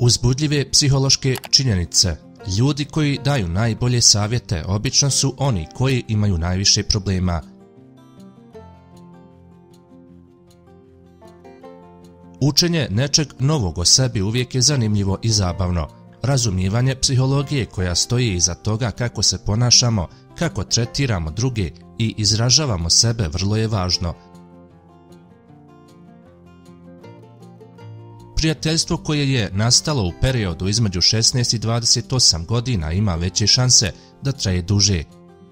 Uzbudljive psihološke činjenice. Ljudi koji daju najbolje savjete obično su oni koji imaju najviše problema. Učenje nečeg novog o sebi uvijek je zanimljivo i zabavno. Razumijevanje psihologije koja stoji iza toga kako se ponašamo, kako tretiramo druge i izražavamo sebe vrlo je važno. Prijateljstvo koje je nastalo u periodu između 16 i 28 godina ima veće šanse da traje duže.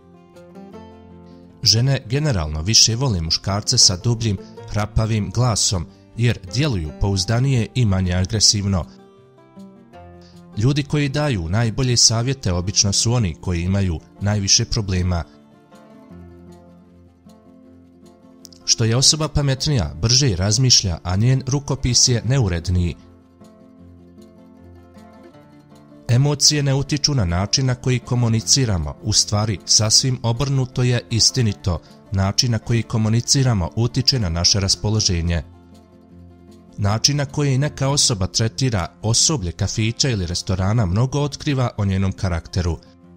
Žene generalno više vole muškarce sa dubljim, hrapavim glasom jer djeluju pouzdanije i manje agresivno. Ljudi koji daju najbolje savjete obično su oni koji imaju najviše problema. Što je osoba pametnija, brže razmišlja, a njen rukopis je neuredniji. Emocije ne utiču na način na koji komuniciramo, u stvari sasvim obrnuto je istinito. Način na koji komuniciramo utiče na naše raspoloženje. Način na koji neka osoba tretira osoblje kafića ili restorana mnogo otkriva o njenom karakteru.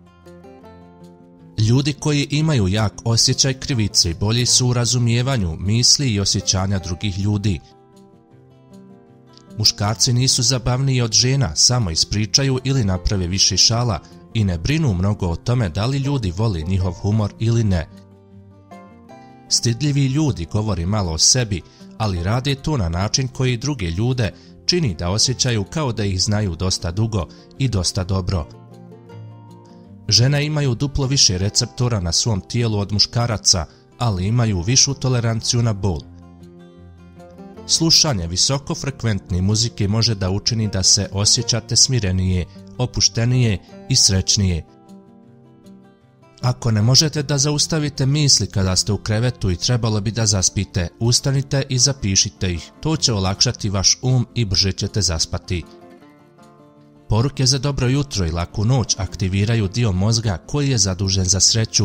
Ljudi koji imaju jak osjećaj krivice bolji su u razumijevanju misli i osjećanja drugih ljudi. Muškarci nisu zabavniji od žena, samo ispričaju ili naprave više šala i ne brinu mnogo o tome da li ljudi vole njihov humor ili ne. Stidljivi ljudi govore malo o sebi, ali rade to na način koji druge ljude čini da osjećaju kao da ih znaju dosta dugo i dosta dobro. Žene imaju duplo više receptora na svom tijelu od muškaraca, ali imaju višu toleranciju na bol. Slušanje visokofrekventne muzike može da učini da se osjećate smirenije, opuštenije i srećnije. Ako ne možete da zaustavite misli kada ste u krevetu i trebalo bi da zaspite, ustanite i zapišite ih. To će olakšati vaš i brže ćete zaspati. Poruke za dobro jutro i laku noć aktiviraju dio mozga koji je zadužen za sreću.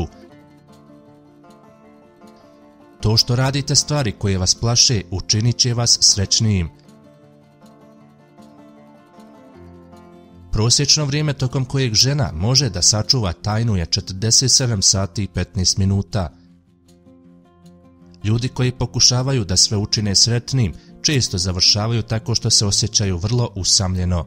To što radite stvari koje vas plaše učinit će vas srećnijim. Prosječno vrijeme tokom kojeg žena može da sačuva tajnu je 47 sati i 15 minuta. Ljudi koji pokušavaju da sve učine sretnim često završavaju tako što se osjećaju vrlo usamljeno.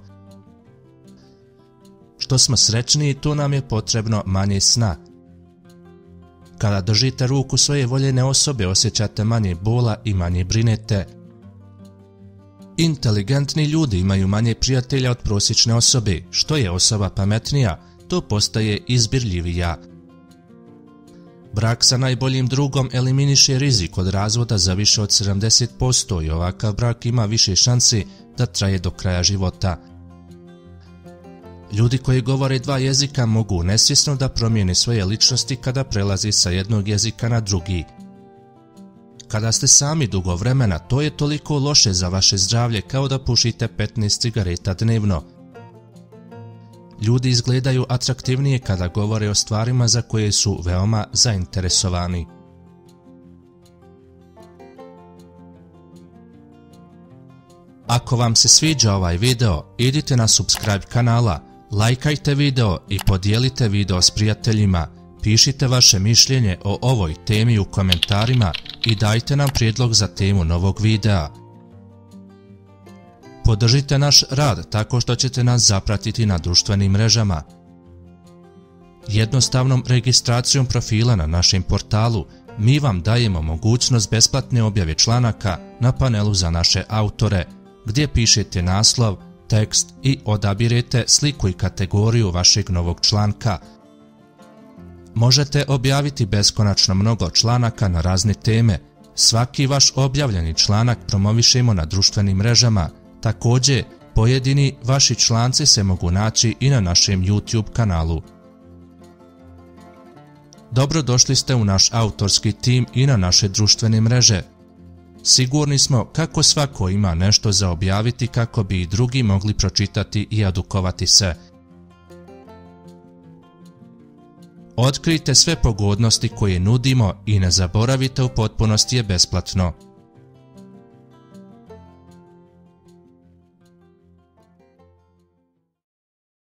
Što smo srećniji, to nam je potrebno manje sna. Kada držite ruku svoje voljene osobe, osjećate manje bola i manje brinete. Inteligentni ljudi imaju manje prijatelja od prosječne osobe. Što je osoba pametnija, to postaje izbirljivija. Brak sa najboljim drugom eliminiše rizik od razvoda za više od 70% i ovakav brak ima više šansi da traje do kraja života. Ljudi koji govore dva jezika mogu nesvjesno da promijene svoje ličnosti kada prelazi sa jednog jezika na drugi. Kada ste sami dugo vremena, to je toliko loše za vaše zdravlje kao da pušite 15 cigareta dnevno. Ljudi izgledaju atraktivnije kada govore o stvarima za koje su veoma zainteresovani. Ako vam se sviđa ovaj video, idite na subscribe kanala, lajkajte video i podijelite video s prijateljima. Pišite vaše mišljenje o ovoj temi u komentarima i dajte nam prijedlog za temu novog videa. Podržite naš rad tako što ćete nas zapratiti na društvenim mrežama. Jednostavnom registracijom profila na našem portalu mi vam dajemo mogućnost besplatne objave članaka na panelu za naše autore, gdje pišete naslov, tekst i odabirete sliku i kategoriju vašeg novog članka. Možete objaviti beskonačno mnogo članaka na razne teme. Svaki vaš objavljeni članak promovišemo na društvenim mrežama. Također, pojedini vaši članci se mogu naći i na našem YouTube kanalu. Dobrodošli ste u naš autorski tim i na naše društvene mreže. Sigurni smo kako svako ima nešto za objaviti kako bi i drugi mogli pročitati i edukovati se. Otkrijte sve pogodnosti koje nudimo i ne zaboravite, u potpunosti je besplatno.